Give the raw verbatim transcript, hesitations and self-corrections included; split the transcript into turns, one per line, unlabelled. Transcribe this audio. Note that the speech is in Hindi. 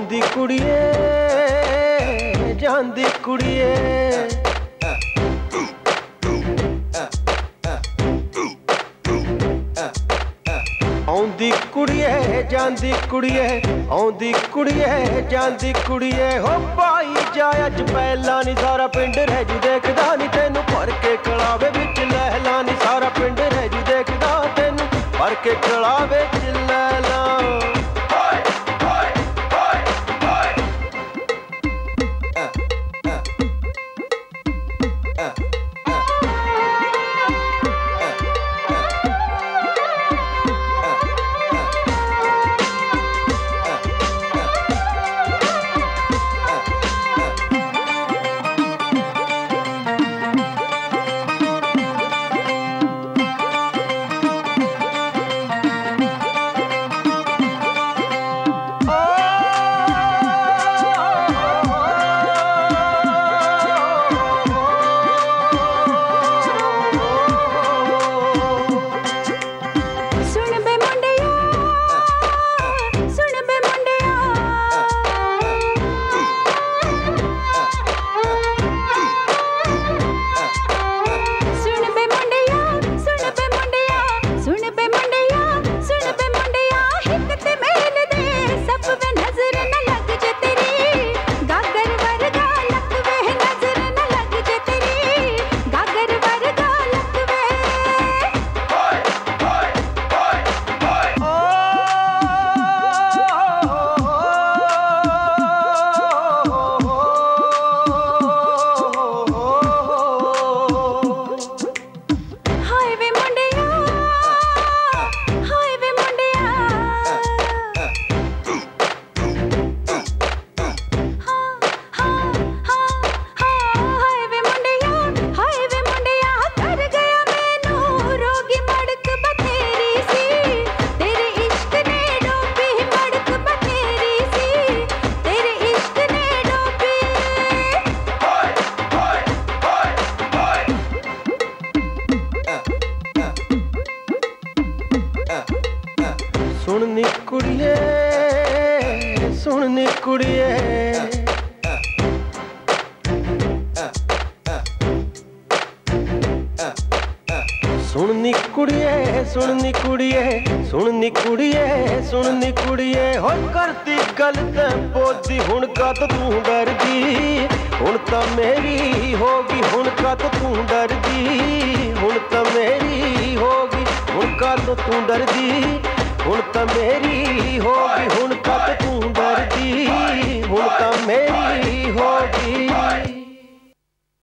आउंदी कुड़िए जांदी कुड़िए आउंदी कुड़िए जांदी कुड़िए आउंदी कुड़िए जांदी कुड़िए हो पाई जाए अज पहला नी सारा पिंड रह जू देखदा नी तेनू भर के कलावे विच लहला नी सारा पिंड रह जू देखदा तेनू भर के कलावे विच लहला सुननी कुड़िए सुननी कुड़िए सुननी कुड़िए सुननी कुड़िए सुननी कुड़िए सुननी कुड़िए हो करती गलत पोती हुण का तो तू डरदी हुण तो मेरी होगी हुण का तो तू डरदी हुण तो मेरी होगी हुण का तो तू डरदी हुण तो मेरी होगी हुण का तो तू डरदी हुण तो मेरी होगी।